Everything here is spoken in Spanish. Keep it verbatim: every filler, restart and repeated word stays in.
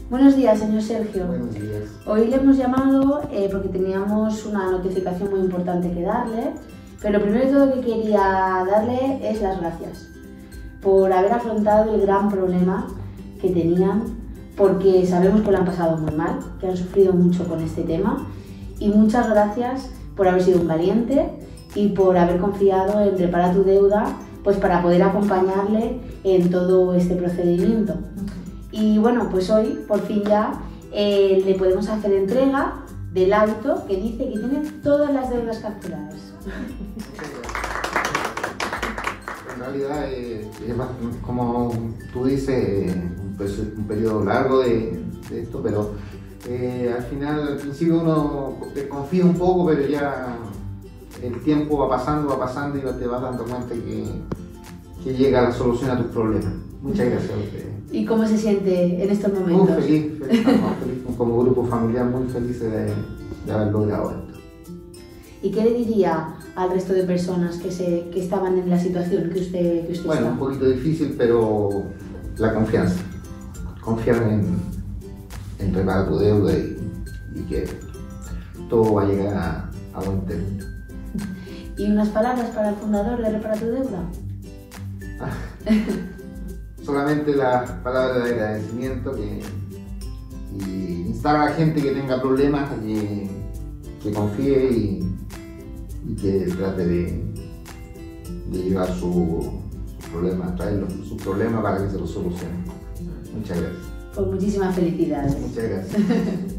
Buenos días, señor Sergio. Buenos días. Hoy le hemos llamado eh, porque teníamos una notificación muy importante que darle, pero lo primero de todo que quería darle es las gracias por haber afrontado el gran problema que tenían, porque sabemos que lo han pasado muy mal, que han sufrido mucho con este tema, y muchas gracias por haber sido un valiente y por haber confiado en Repara tu Deuda, pues para poder acompañarle en todo este procedimiento. Y bueno, pues hoy por fin ya eh, le podemos hacer entrega del auto que dice que tiene todas las deudas canceladas. En realidad, eh, es más, como tú dices, un, un periodo largo de, de esto, pero eh, al final, al principio uno confía un poco, pero ya el tiempo va pasando, va pasando y te vas dando cuenta que, que llega la solución a tus problemas. Muchas gracias a ustedes. ¿Y cómo se siente en estos momentos? Muy feliz, feliz, estamos felices, como grupo familiar muy felices de, de haber logrado esto. ¿Y qué le diría al resto de personas que, se, que estaban en la situación que usted, que usted Bueno, está? un poquito difícil, pero la confianza. Confiar en, en Repara tu Deuda y, y que todo va a llegar a, a buen término. ¿Y unas palabras para el fundador de Repara tu Deuda? Solamente las palabras de agradecimiento que, y instar a la gente que tenga problemas a que, que confíe y, y que trate de, de llevar sus su problemas, traer sus problemas para que se los solucionen. Muchas gracias. Pues muchísimas felicidades. Muchas gracias.